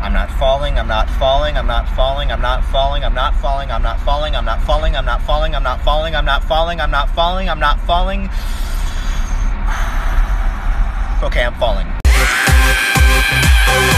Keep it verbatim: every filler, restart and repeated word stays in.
I'm not falling, I'm not falling, I'm not falling, I'm not falling, I'm not falling, I'm not falling, I'm not falling, I'm not falling, I'm not falling, I'm not falling, I'm not falling, I'm not falling. Okay, I'm falling.